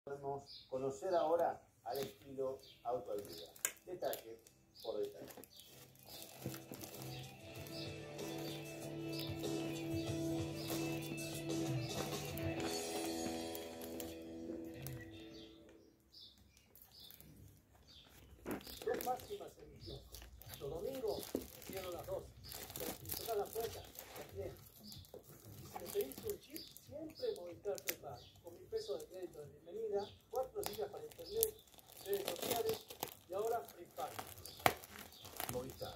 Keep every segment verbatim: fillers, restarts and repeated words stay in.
Podemos conocer ahora al estilo autoayuda, detalle por detalle. Dos máximas en mi kiosco. Los domingos cierro las dos. Si me tocas la puerta, las diez. Y si me pedís un chip, siempre Movistar Prepago. Con mi peso de crédito de bienvenida, cuatro gigas para internet, redes sociales y ahora Prepago. Movistar.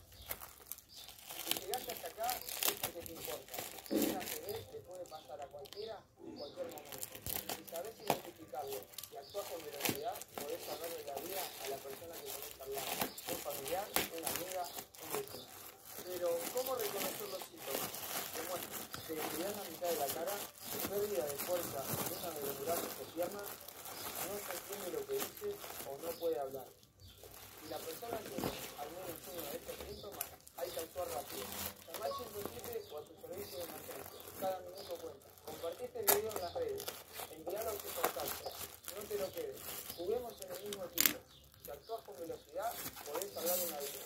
Si llegaste hasta acá, es porque te importa. Una T V le puede pasar a cualquiera en cualquier momento. Y si sabés identificarlo y actuás con velocidad, podés salvarle la vida a la persona que tenés al lado. Un familiar, una amiga, un vecino. Pero, ¿cómo reconocer los síntomas? Demuestra debilidad en la mitad de la cara, pérdida de fuerza en una de los brazos o piernas, no se entiende lo que dice o no puede hablar. Si la persona tiene al menos uno de estos síntomas, hay que actuar rápido. Llamá al ciento siete o a tu servicio de emergencia. Cada minuto cuenta. Compartí este video en las redes. Envíalo a tus contactos. No te lo quedes. Juguemos en el mismo equipo. Si actúas con velocidad, podés salvar una vida.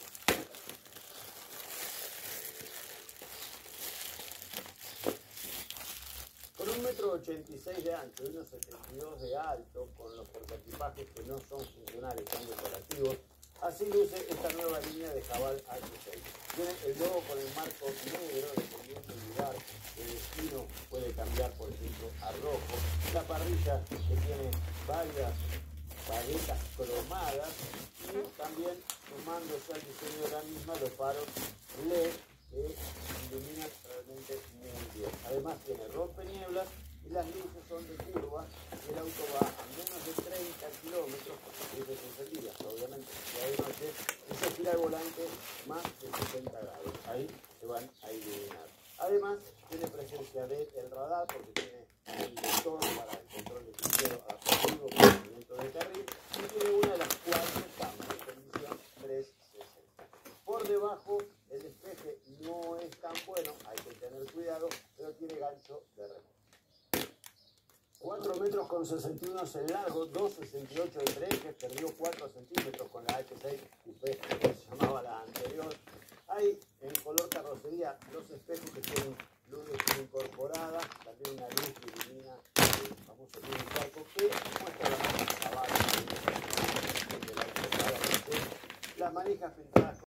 Con un metro ochenta y seis de ancho y unos setenta y dos de alto, con los portaequipajes que no son funcionales, son decorativos, así luce esta nueva línea de Jabal H seis. Tiene el logo con el marco negro, dependiendo del lugar, el destino puede cambiar, por ejemplo, a rojo. La parrilla que tiene varias paletas cromadas y también, sumándose al diseño de la misma, los faros L E D que iluminan realmente muy bien. Además tiene rompenieblas y las luces son de curva y el auto va a menos de treinta kilómetros, porque luces encendidas, obviamente. Y de noche y se gira el volante más de sesenta grados. Ahí se van a iluminar. Además tiene presencia del radar, porque tiene el motor para el control de crucero adaptativo con movimiento de carril y tiene una de las cuatro cámaras de visión trescientos sesenta. Por debajo el despeje no es tan bueno, hay que tener cuidado, pero tiene gancho de remoto. cuatro metros con sesenta y uno en largo, dos sesenta y ocho entre ejes, perdió cuatro centímetros con la H seis Coupé, que se llamaba la anterior. Hay en color carrocería los espejos que tienen luces incorporadas, también una luz que ilumina el famoso luz blanco que muestra la marca Jabal de la las manijas pintadas